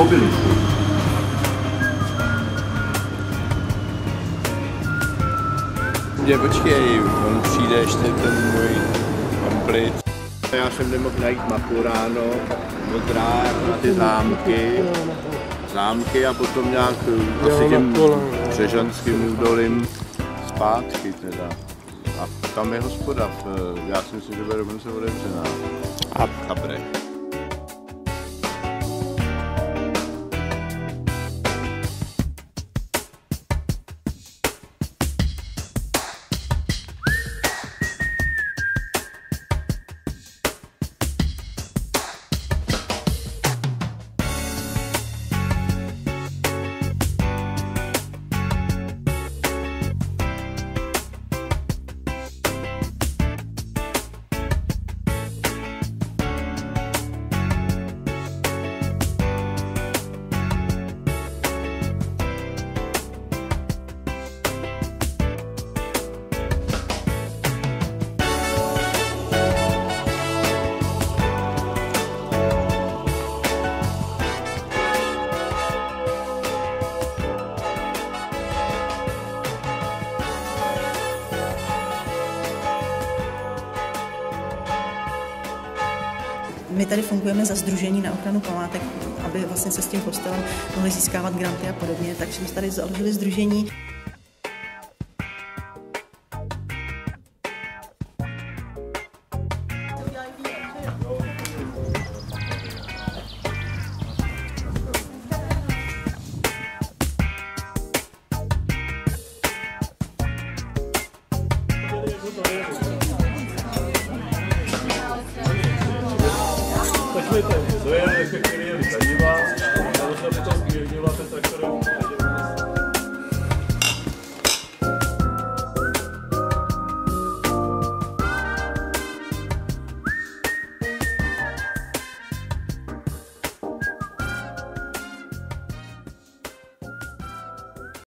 obelisku. Počkej, on přijde ještě ten můj komplit. Já jsem nemohl najít mapu ráno, modrá na ty zámky a potom nějak asi těm Břežanským údolím zpátky teda. A tam je hospoda, já si myslím, že bude dokonce otevřená. A kabre. My tady fungujeme za sdružení na ochranu památek, aby vlastně se s tím kostelem mohli získávat granty a podobně, takže jsme tady založili sdružení. To je